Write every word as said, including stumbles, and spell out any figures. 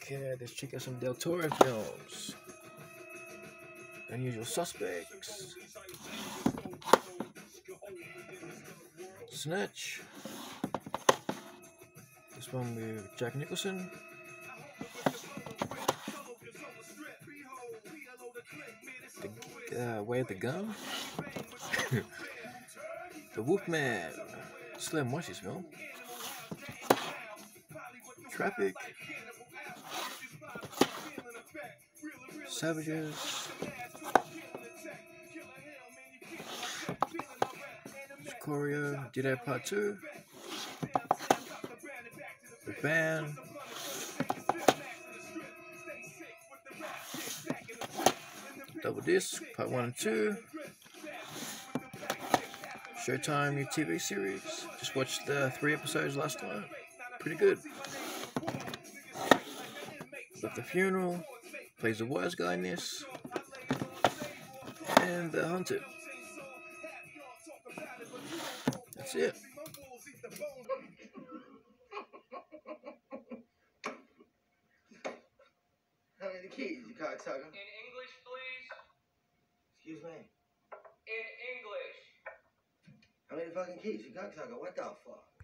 Okay, let's check out some Del Toro films. Unusual Suspects. Snatch. This one with Jack Nicholson. The uh, Way of the Gun. The Wolfman. Slim Watch this film. Traffic. Savages. Choreo. Did that part two. The Band. Double Disc, part one and two. Showtime new T V series. Just watched the three episodes last time. Pretty good. But The Funeral, plays the wise guy in this. And The Hunted. That's it. How many keys, you cocksucker? In English, please. Excuse me. In English. How many fucking keys, you cocksucker? What the fuck?